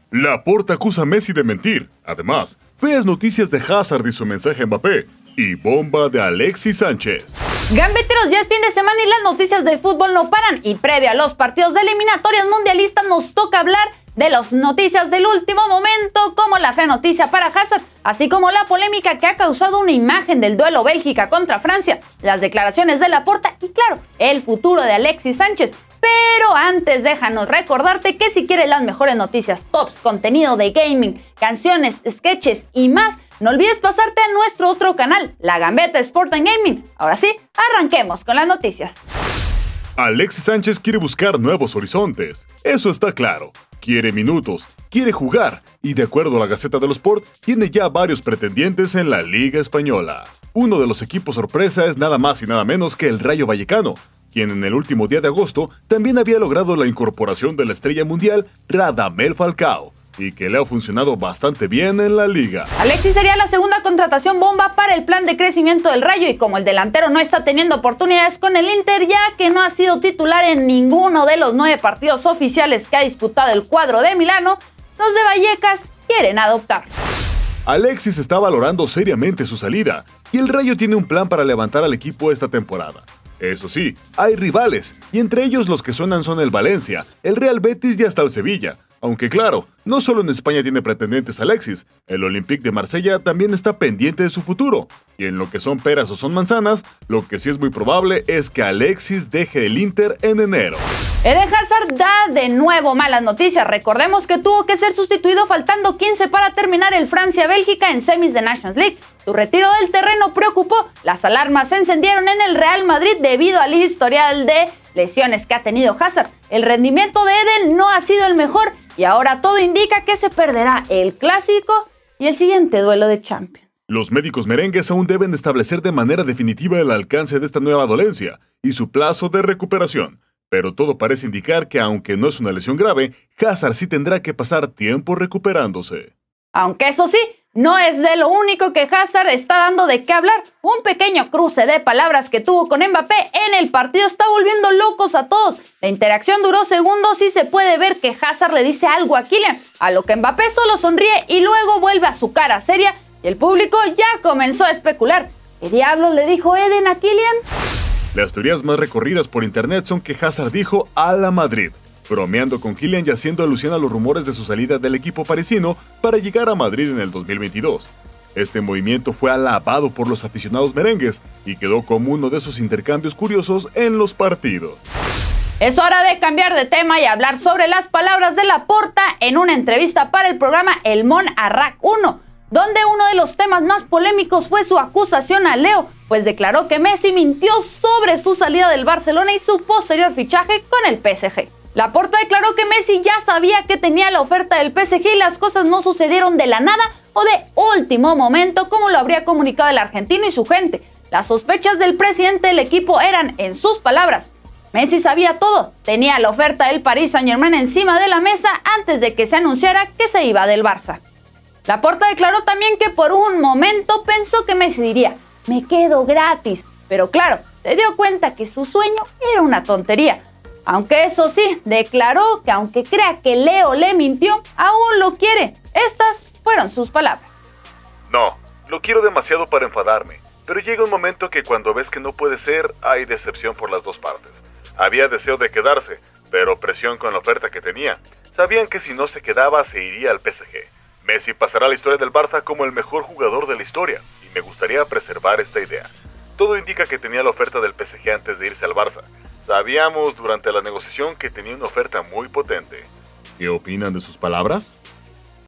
Laporta acusa a Messi de mentir. Además, feas noticias de Hazard y su mensaje a Mbappé. Y bomba de Alexis Sánchez. Gambeteros, ya es fin de semana y las noticias del fútbol no paran. Y previo a los partidos de eliminatorias mundialistas nos toca hablar de las noticias del último momento, como la fea noticia para Hazard, así como la polémica que ha causado una imagen del duelo Bélgica contra Francia, las declaraciones de Laporta y claro, el futuro de Alexis Sánchez. Pero antes déjanos recordarte que si quieres las mejores noticias, tops, contenido de gaming, canciones, sketches y más, no olvides pasarte a nuestro otro canal, La Gambeta Sport and Gaming. Ahora sí, arranquemos con las noticias. Alexis Sánchez quiere buscar nuevos horizontes, eso está claro. Quiere minutos, quiere jugar y de acuerdo a la Gaceta de los Sport, tiene ya varios pretendientes en la Liga Española. Uno de los equipos sorpresa es nada más y nada menos que el Rayo Vallecano, quien en el último día de agosto también había logrado la incorporación de la estrella mundial Radamel Falcao, y que le ha funcionado bastante bien en la liga. Alexis sería la segunda contratación bomba para el plan de crecimiento del Rayo y como el delantero no está teniendo oportunidades con el Inter ya que no ha sido titular en ninguno de los 9 partidos oficiales que ha disputado el cuadro de Milano, los de Vallecas quieren adoptar. Alexis está valorando seriamente su salida y el Rayo tiene un plan para levantar al equipo esta temporada. Eso sí, hay rivales, y entre ellos los que suenan son el Valencia, el Real Betis y hasta el Sevilla. Aunque claro, no solo en España tiene pretendientes Alexis, el Olympique de Marsella también está pendiente de su futuro. Y en lo que son peras o son manzanas, lo que sí es muy probable es que Alexis deje el Inter en enero. Eden Hazard da de nuevo malas noticias. Recordemos que tuvo que ser sustituido faltando 15 para terminar el Francia-Bélgica en semis de Nations League. Su retiro del terreno preocupó. Las alarmas se encendieron en el Real Madrid debido al historial de lesiones que ha tenido Hazard. El rendimiento de Eden no ha sido el mejor y ahora todo indica que se perderá el Clásico y el siguiente duelo de Champions. Los médicos merengues aún deben establecer de manera definitiva el alcance de esta nueva dolencia y su plazo de recuperación. Pero todo parece indicar que aunque no es una lesión grave, Hazard sí tendrá que pasar tiempo recuperándose. Aunque eso sí, no es de lo único que Hazard está dando de qué hablar. Un pequeño cruce de palabras que tuvo con Mbappé en el partido está volviendo locos a todos. La interacción duró segundos y se puede ver que Hazard le dice algo a Kylian, a lo que Mbappé solo sonríe y luego vuelve a su cara seria y el público ya comenzó a especular. ¿Qué diablos le dijo Eden a Kylian? Las teorías más recorridas por internet son que Hazard dijo a la Madrid, bromeando con Kylian y haciendo alusión a los rumores de su salida del equipo parisino para llegar a Madrid en el 2022. Este movimiento fue alabado por los aficionados merengues y quedó como uno de esos intercambios curiosos en los partidos. Es hora de cambiar de tema y hablar sobre las palabras de Laporta en una entrevista para el programa El Mon Arrak 1, donde uno de los temas más polémicos fue su acusación a Leo, pues declaró que Messi mintió sobre su salida del Barcelona y su posterior fichaje con el PSG. Laporta declaró que Messi ya sabía que tenía la oferta del PSG y las cosas no sucedieron de la nada o de último momento como lo habría comunicado el argentino y su gente. Las sospechas del presidente del equipo eran, en sus palabras, Messi sabía todo, tenía la oferta del Paris Saint-Germain encima de la mesa antes de que se anunciara que se iba del Barça. Laporta declaró también que por un momento pensó que Messi diría, me quedo gratis, pero claro, se dio cuenta que su sueño era una tontería. Aunque eso sí, declaró que aunque crea que Leo le mintió, aún lo quiere. Estas fueron sus palabras. No, lo quiero demasiado para enfadarme, pero llega un momento que cuando ves que no puede ser, hay decepción por las dos partes. Había deseo de quedarse, pero presión con la oferta que tenía. Sabían que si no se quedaba, se iría al PSG. Messi pasará a la historia del Barça como el mejor jugador de la historia, y me gustaría preservar esta idea. Todo indica que tenía la oferta del PSG antes de irse al Barça. Sabíamos durante la negociación que tenía una oferta muy potente. ¿Qué opinan de sus palabras?